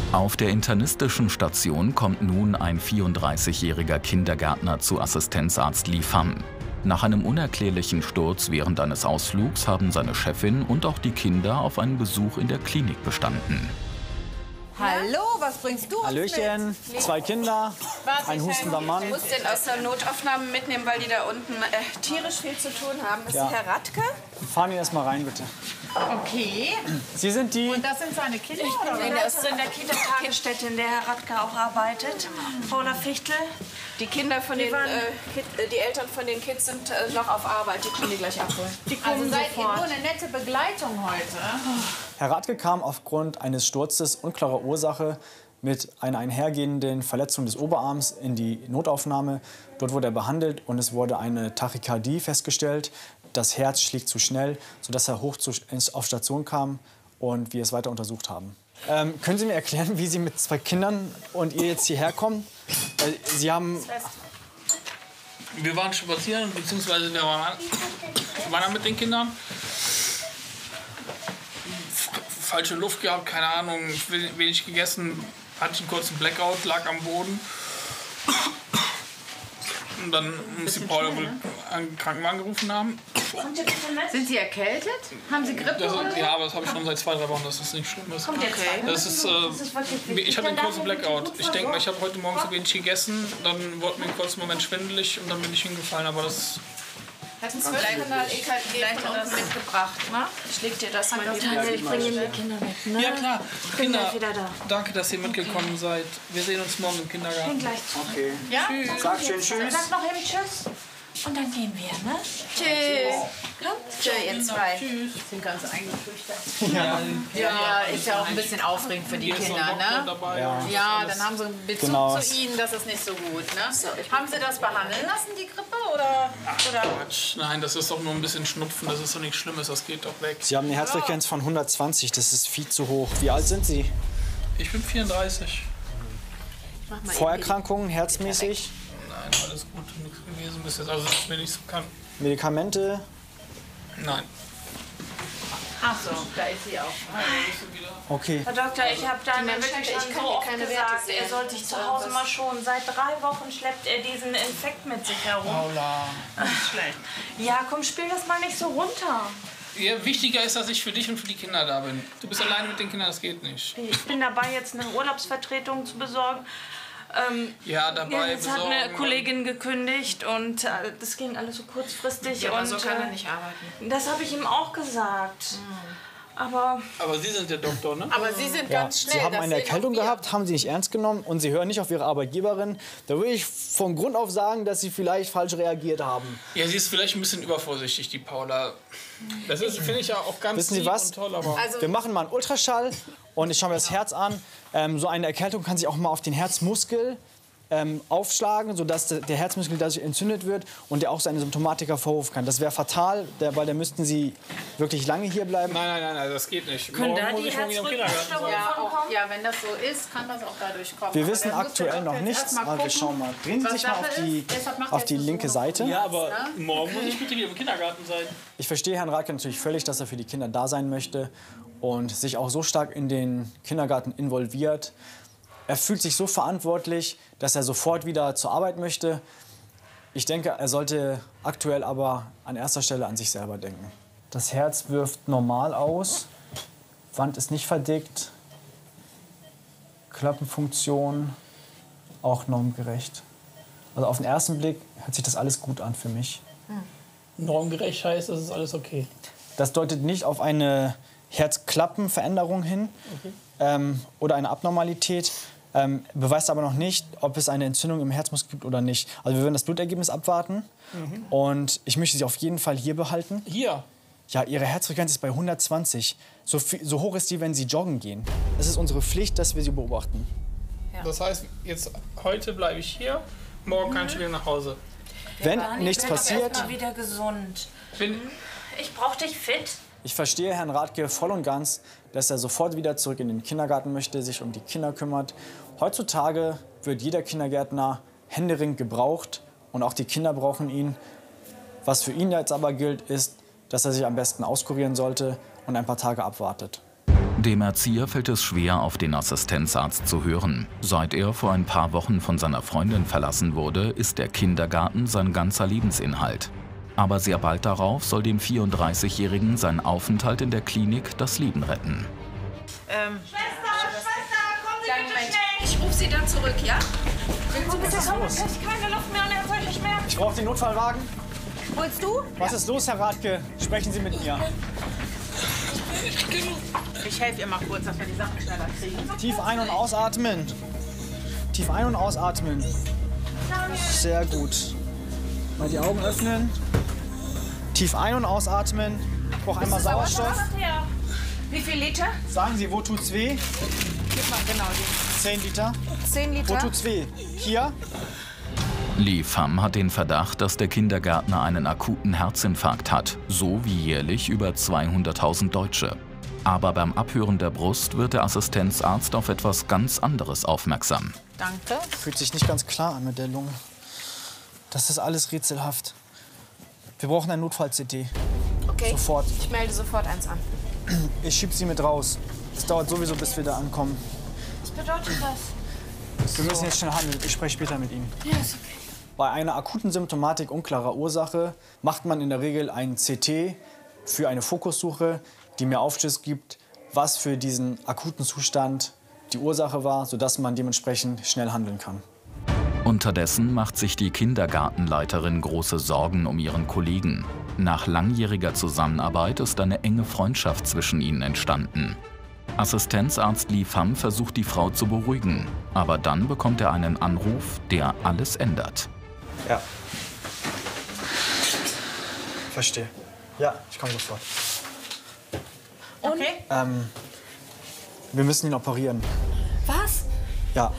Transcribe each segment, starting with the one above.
Auf der internistischen Station kommt nun ein 34-jähriger Kindergärtner zu Assistenzarzt Li Fan. Nach einem unerklärlichen Sturz während eines Ausflugs haben seine Chefin und auch die Kinder auf einen Besuch in der Klinik bestanden. Hallo, was bringst du uns Hallöchen, mit? 2 Kinder, ein hustender Mann. Ich muss den aus der Notaufnahme mitnehmen, weil die da unten tierisch viel zu tun haben. Ist Ja. Herr Radke? Fahren ihn erst mal rein, bitte. Okay. Sie sind die... Und das sind seine Kinder, oder? Nee, der ist in der Kita-Tagesstätte, in der Herr Radke auch arbeitet. Paula Fichtel. Die Kinder von den, die Eltern von den Kids sind noch auf Arbeit. Die können die gleich abholen. Die kommen also seid ihr nur eine nette Begleitung heute? Herr Radke kam aufgrund eines Sturzes unklarer Ursache mit einer einhergehenden Verletzung des Oberarms in die Notaufnahme. Dort wurde er behandelt und es wurde eine Tachykardie festgestellt. Das Herz schlägt zu schnell, sodass er auf Station kam und wir es weiter untersucht haben. Können Sie mir erklären, wie Sie mit 2 Kindern und ihr jetzt hierher kommen? Sie haben... Wir waren spazieren, beziehungsweise wir waren da mit den Kindern. Falsche Luft gehabt, keine Ahnung, wenig gegessen, hatte ich einen kurzen Blackout, lag am Boden. Und dann muss die Paula wohl einen Krankenwagen gerufen haben. Sind Sie erkältet? Haben Sie Grippe? Ja, aber das habe ich schon seit 2, 3 Wochen, das ist nicht schlimm. Das ist, ich hatte einen kurzen Blackout. Ich denke mal, ich habe heute Morgen zu wenig gegessen, dann wurde mir einen kurzen Moment schwindelig und dann bin ich hingefallen, aber das... Hat ein 12-Kanal EKG von unten mitgebracht, ne? Ich leg dir das mal hier. Ich bringe die Kinder mit, ne? Ja klar, Kinder, wieder da. danke, dass ihr mitgekommen seid. Wir sehen uns morgen im Kindergarten. Bin gleich zurück. Okay. Ja? Sag schön tschüss. Sag noch eben Tschüss. Und dann gehen wir, ne? Tschüss. Komm, tschüss, ihr zwei. Sind ganz eingeflüchtert. Ja, ist ja auch ein bisschen aufregend für die Kinder, ne? Ja, dann haben sie einen Bezug zu Ihnen, das ist nicht so gut, ne? Haben Sie das behandeln lassen, die Grippe, oder? Quatsch, nein, das ist doch nur ein bisschen Schnupfen, das ist doch nichts Schlimmes, das geht doch weg. Sie haben eine Herzfrequenz von 120, das ist viel zu hoch. Wie alt sind Sie? Ich bin 34. Vorerkrankungen, herzmäßig? Nein, alles gut, nichts gewesen bis jetzt, also das ist mir nicht so bekannt. Medikamente? Nein. Ach so, da ist sie auch. Okay. Herr Doktor, ich habe da wirklich schon so oft gesagt, er soll sich zu Hause mal schonen. Seit 3 Wochen schleppt er diesen Infekt mit sich herum. Paula. Schlecht. Ja, komm, spiel das mal nicht so runter. Ja, wichtiger ist, dass ich für dich und für die Kinder da bin. Du bist alleine mit den Kindern, das geht nicht. Ich bin dabei, jetzt eine Urlaubsvertretung zu besorgen. Ja, dabei Jetzt hat eine Kollegin gekündigt und das ging alles so kurzfristig. Ja, aber und so kann er nicht arbeiten. das habe ich ihm auch gesagt. Aber Sie sind der Doktor, ne? Aber Sie sind ganz schnell. Sie haben das eine sehen Erkältung auch wir. gehabt, haben Sie nicht ernst genommen und Sie hören nicht auf Ihre Arbeitgeberin. Da würde ich von Grund auf sagen, dass Sie vielleicht falsch reagiert haben. Ja, sie ist vielleicht ein bisschen übervorsichtig, die Paula. Das finde ich ja auch ganz Wissen Sie lieb was? und toll, aber... Wir machen mal einen Ultraschall und ich schaue mir das Herz an. So eine Erkältung kann sich auch mal auf den Herzmuskel aufschlagen, sodass der Herzmuskel dadurch entzündet wird und der auch seine Symptomatik hervorrufen kann. Das wäre fatal, weil da müssten Sie wirklich lange hier bleiben. Nein, das geht nicht. können da Morgen muss die ich schon wieder im Kindergarten sein. Herzrhythmusstörungen von kommen? Ja, wenn das so ist, kann das auch dadurch kommen. Wir wissen Aber dann muss der aktuell noch Doktor jetzt nichts, erst mal aber wir gucken, schauen mal. Drehen Sie was sich mal Sache ist. Deshalb macht auf er die jetzt linke so Seite. Ja, aber morgen muss ich bitte wieder im Kindergarten sein. Ich verstehe Herrn Radke natürlich völlig, dass er für die Kinder da sein möchte und sich auch so stark in den Kindergarten involviert. Er fühlt sich so verantwortlich, dass er sofort wieder zur Arbeit möchte. Ich denke, er sollte aktuell aber an erster Stelle an sich selber denken. Das Herz wirft normal aus, Wand ist nicht verdickt, Klappenfunktion auch normgerecht. Also auf den ersten Blick hört sich das alles gut an für mich. Normgerecht heißt, das ist alles okay. Das deutet nicht auf eine Herzklappenveränderung hin oder eine Abnormalität. Beweist aber noch nicht, ob es eine Entzündung im Herzmuskel gibt oder nicht. Also wir werden das Blutergebnis abwarten und ich möchte Sie auf jeden Fall hier behalten. Hier. Ja, Ihre Herzfrequenz ist bei 120. So hoch ist die, wenn Sie joggen gehen. Es ist unsere Pflicht, dass wir Sie beobachten. Das heißt, heute bleibe ich hier, morgen kann ich wieder nach Hause. Wenn nichts passiert, Mal wieder gesund. Bin, Ich brauche dich fit. ich verstehe Herrn Radke voll und ganz, dass er sofort wieder zurück in den Kindergarten möchte, sich um die Kinder kümmert. Heutzutage wird jeder Kindergärtner händeringend gebraucht und auch die Kinder brauchen ihn. Was für ihn jetzt aber gilt, ist, dass er sich am besten auskurieren sollte und ein paar Tage abwartet. Dem Erzieher fällt es schwer, auf den Assistenzarzt zu hören. Seit er vor ein paar Wochen von seiner Freundin verlassen wurde, ist der Kindergarten sein ganzer Lebensinhalt. Aber sehr bald darauf soll dem 34-Jährigen sein Aufenthalt in der Klinik das Leben retten. Schwester, kommen Sie bitte schnell! Ich rufe Sie dann zurück, ja? Was ist los? Ich kriege keine Luft mehr und er hat solche Schmerzen. Ich brauche den Notfallwagen. Holst du? Was ist los, Herr Radke? Sprechen Sie mit mir. Ich helfe ihr mal kurz, dass wir die Sachen schneller kriegen. Tief ein- und ausatmen. Tief ein- und ausatmen. Sehr gut. Mal die Augen öffnen. Tief ein- und ausatmen. Ich brauche einmal Sauerstoff. Wie viel Liter? Sagen Sie, wo tut's weh? Gib mal genau die. 10 Liter. 10 Liter. Wo tut's weh? Hier? Li Pham hat den Verdacht, dass der Kindergärtner einen akuten Herzinfarkt hat, so wie jährlich über 200.000 Deutsche. Aber beim Abhören der Brust wird der Assistenzarzt auf etwas ganz anderes aufmerksam. Danke. Fühlt sich nicht ganz klar an mit der Lunge. Das ist alles rätselhaft. Wir brauchen ein Notfall-CT. Okay. Sofort. Ich melde sofort eins an. Ich schieb Sie mit raus. Es dauert sowieso, bis wir da ankommen. Was bedeutet das? Wir müssen jetzt schnell handeln. Ich spreche später mit Ihnen. Ja, ist okay. Bei einer akuten Symptomatik unklarer Ursache macht man in der Regel ein CT für eine Fokussuche, die mir Aufschluss gibt, was für diesen akuten Zustand die Ursache war, sodass man dementsprechend schnell handeln kann. Unterdessen macht sich die Kindergartenleiterin große Sorgen um ihren Kollegen. Nach langjähriger Zusammenarbeit ist eine enge Freundschaft zwischen ihnen entstanden. Assistenzarzt Li Pham versucht, die Frau zu beruhigen. Aber dann bekommt er einen Anruf, der alles ändert. Ja. Verstehe. Ja, ich komme sofort. Okay. Wir müssen ihn operieren. Was? Ja.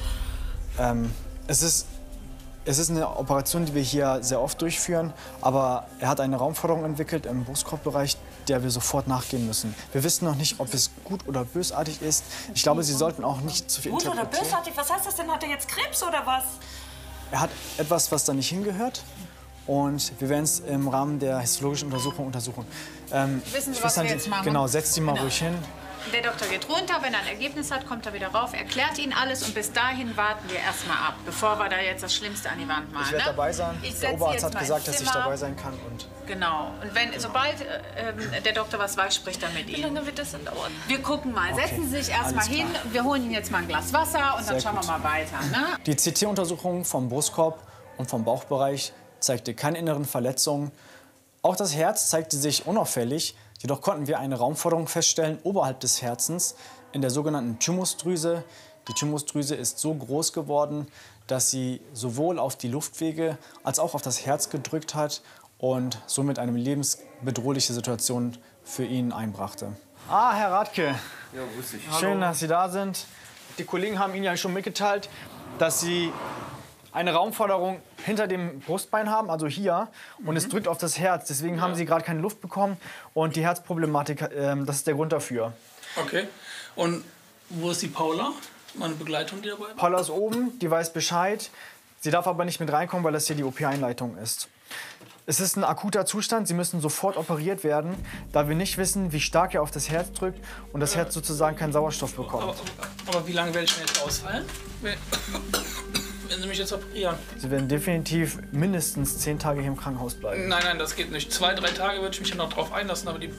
Es ist eine Operation, die wir hier sehr oft durchführen, aber er hat eine Raumforderung entwickelt im Brustkorbbereich, der wir sofort nachgehen müssen. Wir wissen noch nicht, ob es gut oder bösartig ist. Ich glaube, Sie sollten auch nicht zu viel Gut oder interpretieren. bösartig? Was heißt das denn? Hat er jetzt Krebs oder was? Er hat etwas, was da nicht hingehört. Und wir werden es im Rahmen der histologischen Untersuchung untersuchen. Wissen Sie, was wir jetzt machen? Genau, setzt Sie mal ruhig hin. Der Doktor geht runter, wenn er ein Ergebnis hat, kommt er wieder rauf, erklärt Ihnen alles und bis dahin warten wir erstmal ab, bevor wir da jetzt das Schlimmste an die Wand malen. Ich werde dabei sein. Der Oberarzt hat gesagt, dass ich dabei sein kann. Und genau. Und sobald der Doktor was weiß, spricht er mit Ihnen. Wie lange wird das denn dauern? Wir gucken mal. Okay. Setzen Sie sich erst mal Alles hin. klar. Wir holen Ihnen jetzt mal ein Glas Wasser und dann Sehr schauen gut. wir mal weiter. Ne? Die CT-Untersuchung vom Brustkorb und vom Bauchbereich zeigte keine inneren Verletzungen. Auch das Herz zeigte sich unauffällig, jedoch konnten wir eine Raumforderung feststellen oberhalb des Herzens in der sogenannten Thymusdrüse. Die Thymusdrüse ist so groß geworden, dass sie sowohl auf die Luftwege als auch auf das Herz gedrückt hat und somit eine lebensbedrohliche Situation für ihn einbrachte. Ah, Herr Radke. Ja, wusste ich. Schön, dass Sie da sind. Die Kollegen haben Ihnen ja schon mitgeteilt, dass Sie eine Raumforderung hinter dem Brustbein haben, also hier, und es drückt auf das Herz. Deswegen haben Sie gerade keine Luft bekommen und die Herzproblematik, das ist der Grund dafür. Okay. Und wo ist die Paula, meine Begleitung, die dabei war? Paula ist oben, die weiß Bescheid. Sie darf aber nicht mit reinkommen, weil das hier die OP-Einleitung ist. Es ist ein akuter Zustand, Sie müssen sofort operiert werden, da wir nicht wissen, wie stark er auf das Herz drückt und das Herz sozusagen keinen Sauerstoff bekommt. Aber wie lange werde ich denn jetzt ausfallen? Wenn Sie mich jetzt operieren? Sie werden definitiv mindestens 10 Tage hier im Krankenhaus bleiben. Nein, das geht nicht. 2, 3 Tage würde ich mich ja noch drauf einlassen, aber die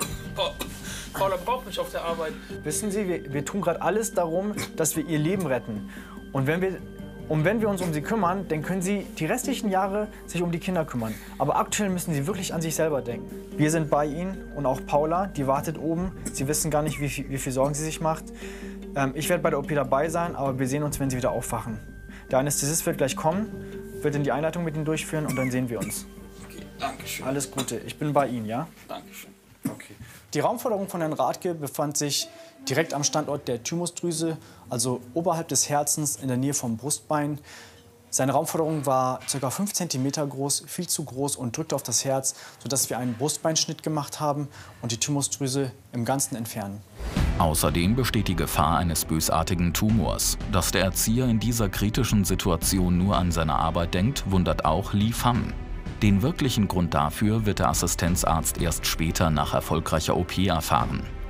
Paula braucht mich auf der Arbeit. Wissen Sie, wir tun gerade alles darum, dass wir ihr Leben retten. Und wenn wir uns um sie kümmern, dann können sie die restlichen Jahre sich um die Kinder kümmern. Aber aktuell müssen sie wirklich an sich selber denken. Wir sind bei Ihnen und auch Paula, die wartet oben. Sie wissen gar nicht, wie viel Sorgen sie sich macht. Ich werde bei der OP dabei sein, aber wir sehen uns, wenn Sie wieder aufwachen. Der Anästhesist wird gleich kommen, wird in die Einleitung mit Ihnen durchführen und dann sehen wir uns. Okay, danke schön. Alles Gute, ich bin bei Ihnen, ja? Dankeschön. Okay. Die Raumforderung von Herrn Radke befand sich direkt am Standort der Thymusdrüse, also oberhalb des Herzens in der Nähe vom Brustbein. Seine Raumforderung war ca. 5 cm groß, viel zu groß und drückte auf das Herz, sodass wir einen Brustbeinschnitt gemacht haben und die Thymusdrüse im Ganzen entfernen. Außerdem besteht die Gefahr eines bösartigen Tumors. Dass der Erzieher in dieser kritischen Situation nur an seine Arbeit denkt, wundert auch Li Pham. Den wirklichen Grund dafür wird der Assistenzarzt erst später nach erfolgreicher OP erfahren.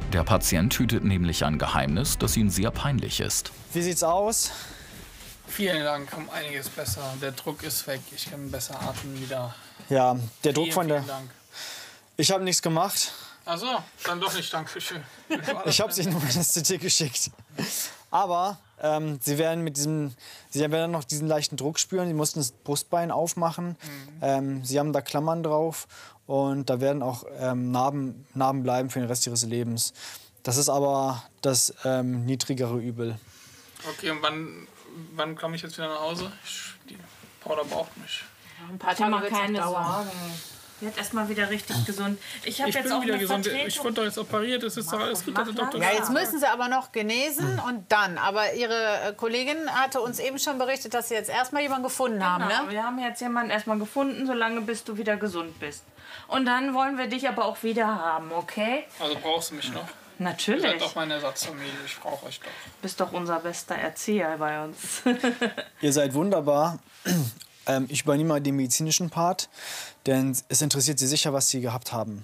Der Patient hütet nämlich ein Geheimnis, das ihm sehr peinlich ist. Wie sieht's aus? Vielen Dank, um einiges besser. Der Druck ist weg, ich kann besser atmen wieder. Ja, der Druck von der... Vielen Dank. Ich habe nichts gemacht. Ach so, dann doch nicht, danke schön. Ich habe sie nur in das CT geschickt. Aber sie werden dann noch diesen leichten Druck spüren. Sie mussten das Brustbein aufmachen. Sie haben da Klammern drauf und da werden auch Narben bleiben für den Rest ihres Lebens. Das ist aber das niedrigere Übel. Okay, und wann komme ich jetzt wieder nach Hause? Die Paula braucht mich. Ein paar Tage wird keine Sorgen. Wird erstmal wieder richtig gesund. Ich bin jetzt auch wieder gesund. Ich wurde doch jetzt operiert, es ist doch alles gut. Ja, jetzt müssen sie aber noch genesen und dann. Aber Ihre Kollegin hatte uns eben schon berichtet, dass Sie jetzt erstmal jemanden gefunden haben, ne? Wir haben jetzt jemanden erstmal gefunden, solange bis du wieder gesund bist. Und dann wollen wir dich aber auch wieder haben, okay? Also brauchst du mich noch? Natürlich. Ihr seid doch meine Ersatzfamilie, ich brauche euch doch. Bist doch unser bester Erzieher bei uns. Ihr seid wunderbar. Ich übernehme mal den medizinischen Part, denn es interessiert Sie sicher, was Sie gehabt haben.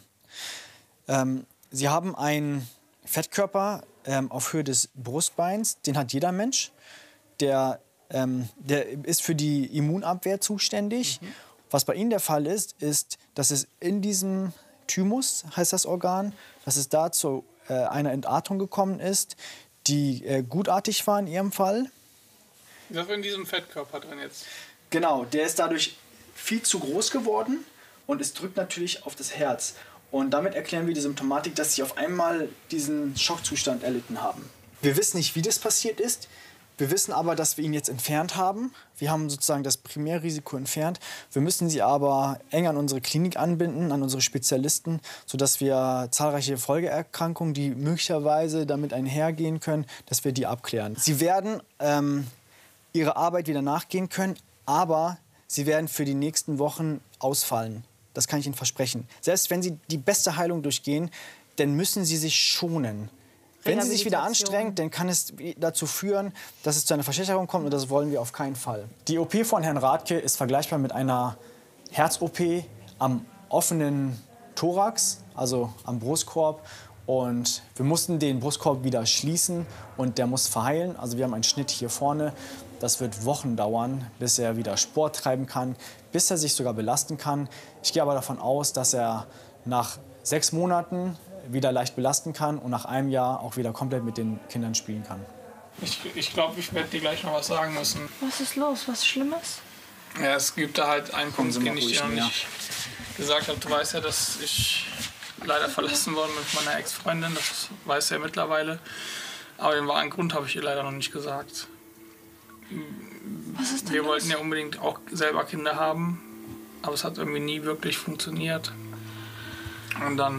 Sie haben einen Fettkörper auf Höhe des Brustbeins, den hat jeder Mensch. Der ist für die Immunabwehr zuständig. Was bei Ihnen der Fall ist, dass es in diesem Thymus, heißt das Organ, dass es da zu einer Entartung gekommen ist, die gutartig war in Ihrem Fall. Das ist in diesem Fettkörper drin jetzt. Genau, der ist dadurch viel zu groß geworden und es drückt natürlich auf das Herz. Und damit erklären wir die Symptomatik, dass sie auf einmal diesen Schockzustand erlitten haben. Wir wissen nicht, wie das passiert ist. Wir wissen aber, dass wir ihn jetzt entfernt haben. Wir haben sozusagen das Primärrisiko entfernt. Wir müssen sie aber eng an unsere Klinik anbinden, an unsere Spezialisten, sodass wir zahlreiche Folgeerkrankungen, die möglicherweise damit einhergehen können, dass wir die abklären. Sie werden ihrer Arbeit wieder nachgehen können, aber sie werden für die nächsten Wochen ausfallen. Das kann ich Ihnen versprechen. Selbst wenn Sie die beste Heilung durchgehen, dann müssen Sie sich schonen. Wenn Sie sich wieder anstrengen, dann kann es dazu führen, dass es zu einer Verschlechterung kommt und das wollen wir auf keinen Fall. Die OP von Herrn Radke ist vergleichbar mit einer Herz-OP am offenen Thorax, also am Brustkorb. Und wir mussten den Brustkorb wieder schließen und der muss verheilen. Also wir haben einen Schnitt hier vorne. Das wird Wochen dauern, bis er wieder Sport treiben kann, bis er sich sogar belasten kann. Ich gehe aber davon aus, dass er nach 6 Monaten wieder leicht belasten kann und nach einem Jahr auch wieder komplett mit den Kindern spielen kann. Ich glaube, ich werde dir gleich noch was sagen müssen. Was ist los? Was Schlimmes? Ja, es gibt da halt einen Punkt, den ich dir noch nicht gesagt habe. Du weißt ja, dass ich leider verlassen worden bin mit meiner Ex-Freundin. Das weiß er mittlerweile. Aber den wahren Grund habe ich ihr leider noch nicht gesagt. Was ist denn Wir los? wollten ja unbedingt auch selber Kinder haben, aber es hat irgendwie nie wirklich funktioniert. Und dann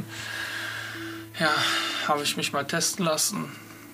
habe ich mich mal testen lassen.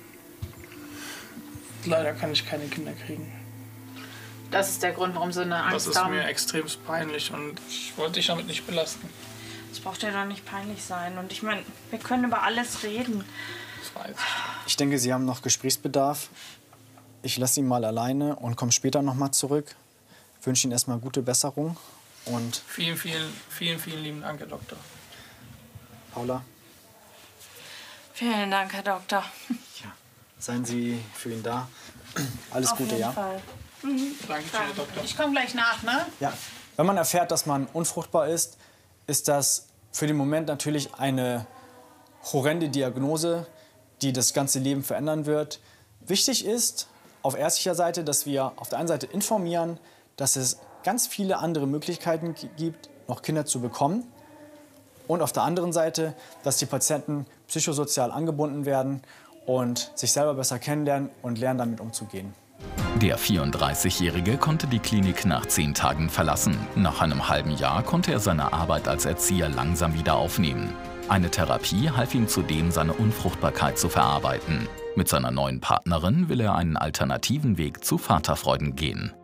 Leider kann ich keine Kinder kriegen. Das ist der Grund, warum Sie eine Angst haben? Das ist mir extrem peinlich und ich wollte dich damit nicht belasten. Das braucht ja doch nicht peinlich sein. Und ich meine, wir können über alles reden. Das weiß ich. Ich denke, Sie haben noch Gesprächsbedarf. Ich lasse ihn mal alleine und komme später noch mal zurück. Ich wünsche Ihnen erstmal gute Besserung. Und vielen lieben Dank, Herr Doktor. Paula? Vielen Dank, Herr Doktor. Ja, seien Sie für ihn da. Alles Gute, ja? Auf jeden Fall. Danke, Herr Doktor. Ich komme gleich nach, ne? Ja. Wenn man erfährt, dass man unfruchtbar ist, ist das für den Moment natürlich eine horrende Diagnose, die das ganze Leben verändern wird. Wichtig ist auf ärztlicher Seite, dass wir auf der einen Seite informieren, dass es ganz viele andere Möglichkeiten gibt, noch Kinder zu bekommen. Und auf der anderen Seite, dass die Patienten psychosozial angebunden werden und sich selber besser kennenlernen und lernen, damit umzugehen. Der 34-Jährige konnte die Klinik nach 10 Tagen verlassen. Nach einem halben Jahr konnte er seine Arbeit als Erzieher langsam wieder aufnehmen. Eine Therapie half ihm zudem, seine Unfruchtbarkeit zu verarbeiten. Mit seiner neuen Partnerin will er einen alternativen Weg zu Vaterfreuden gehen.